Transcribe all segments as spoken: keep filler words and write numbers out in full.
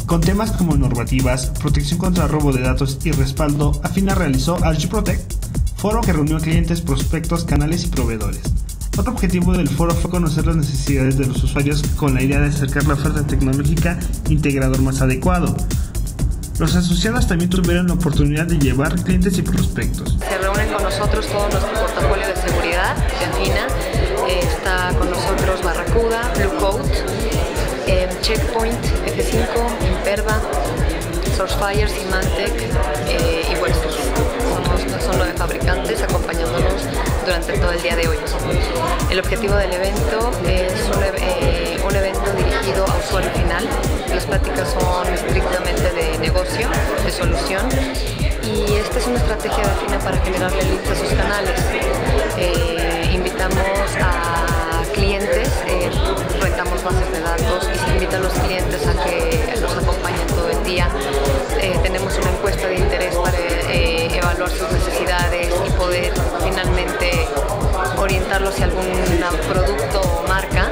Con temas como normativas, protección contra robo de datos y respaldo, Afina realizó ArchiProtect, foro que reunió a clientes, prospectos, canales y proveedores. Otro objetivo del foro fue conocer las necesidades de los usuarios con la idea de acercar la oferta tecnológica integrador más adecuado. Los asociados también tuvieron la oportunidad de llevar clientes y prospectos. Se reúnen con nosotros todo nuestro portafolio de seguridad de Afina. Eh, está con nosotros Barracuda, Blue Coat, eh, Checkpoint, F cinco, Imperva, Sourcefire, Symantec eh, y Webster. Somos, son nueve fabricantes acompañándonos durante todo el día de hoy. El objetivo del evento es un, eh, un evento dirigido a usuario final. Las pláticas son estrictamente de negocio, de solución, y esta es una estrategia de Afina para generarle leads a sus canales. Eh, invitamos a clientes, eh, rentamos bases de datos y se invita a los clientes a que los acompañen todo el día. Eh, tenemos una encuesta de interés para eh, evaluar sus necesidades y poder finalmente orientarlos hacia algún producto o marca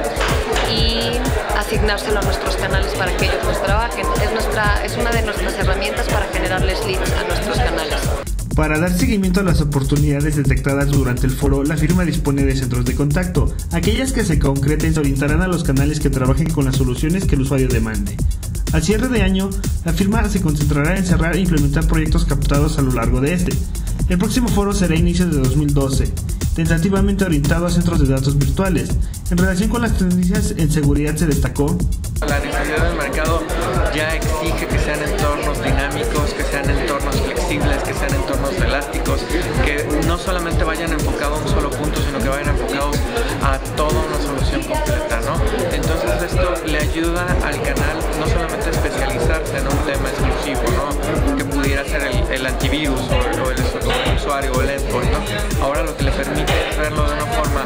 y asignárselo a nuestros canales para que ellos los trabajen. Es, nuestra, es una de nuestras herramientas para generarles leads a nuestros canales. Para dar seguimiento a las oportunidades detectadas durante el foro, la firma dispone de centros de contacto. Aquellas que se concreten se orientarán a los canales que trabajen con las soluciones que el usuario demande. Al cierre de año, la firma se concentrará en cerrar e implementar proyectos captados a lo largo de este. El próximo foro será a inicios de dos mil doce, tentativamente orientado a centros de datos virtuales. En relación con las tendencias en seguridad se destacó: la necesidad del mercado ya exige que sean entornos dinámicos, que sean entornos flexibles, que sean entornos elásticos, que no solamente vayan enfocados a un solo punto, sino que vayan enfocados a toda una solución completa, ¿no? Entonces esto le ayuda al canal no solamente a especializarse en un tema exclusivo, ¿no? Que pudiera ser el, el antivirus o, o el, el usuario o el endpoint, ¿no? Ahora lo que le permite es verlo de una forma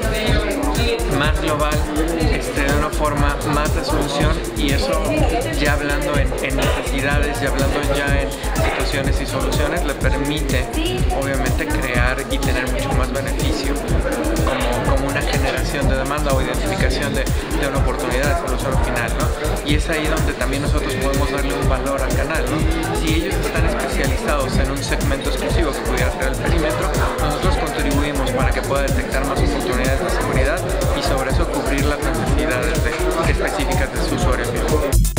más global, este, de una forma más de solución, y eso ya hablando en, en necesidades, ya hablando ya en situaciones y soluciones, le permite obviamente crear y tener mucho más beneficio como, como una generación de demanda o identificación de, de una oportunidad de solución final, ¿no? Y es ahí donde también nosotros podemos darle un valor al canal, ¿no? Si ellos están especializados en un segmento exclusivo que pudiera ser el perímetro, nosotros contribuimos para que pueda detectar más oportunidades de seguridad y sobre eso cubrir las necesidades de, específicas de su usuario final.